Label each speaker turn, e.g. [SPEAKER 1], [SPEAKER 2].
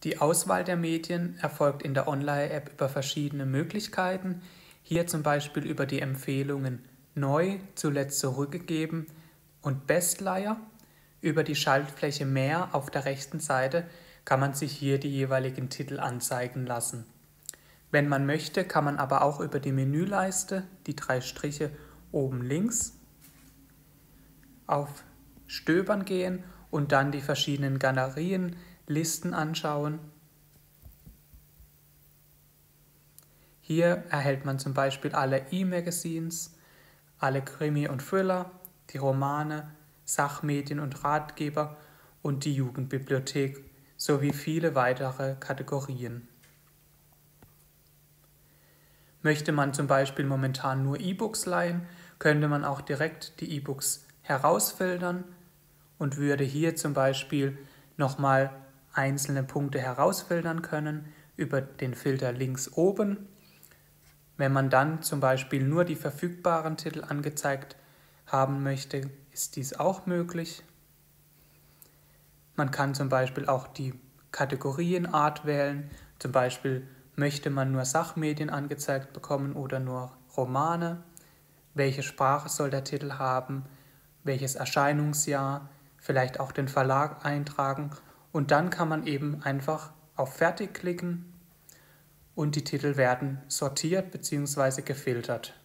[SPEAKER 1] Die Auswahl der Medien erfolgt in der Online-App über verschiedene Möglichkeiten. Hier zum Beispiel über die Empfehlungen Neu, zuletzt zurückgegeben und Bestleier. Über die Schaltfläche Mehr auf der rechten Seite kann man sich hier die jeweiligen Titel anzeigen lassen. Wenn man möchte, kann man aber auch über die Menüleiste, die 3 Striche oben links, auf Stöbern gehen und dann die verschiedenen Galerien, Listen anschauen. Hier erhält man zum Beispiel alle E-Magazines, alle Krimi und Thriller, die Romane, Sachmedien und Ratgeber und die Jugendbibliothek sowie viele weitere Kategorien. Möchte man zum Beispiel momentan nur E-Books leihen, könnte man auch direkt die E-Books herausfiltern und würde hier zum Beispiel nochmal einzelne Punkte herausfiltern können über den Filter links oben. Wenn man dann zum Beispiel nur die verfügbaren Titel angezeigt haben möchte, ist dies auch möglich. Man kann zum Beispiel auch die Kategorienart wählen, zum Beispiel möchte man nur Sachmedien angezeigt bekommen oder nur Romane, welche Sprache soll der Titel haben, welches Erscheinungsjahr, vielleicht auch den Verlag eintragen und dann kann man eben einfach auf Fertig klicken und die Titel werden sortiert bzw. gefiltert.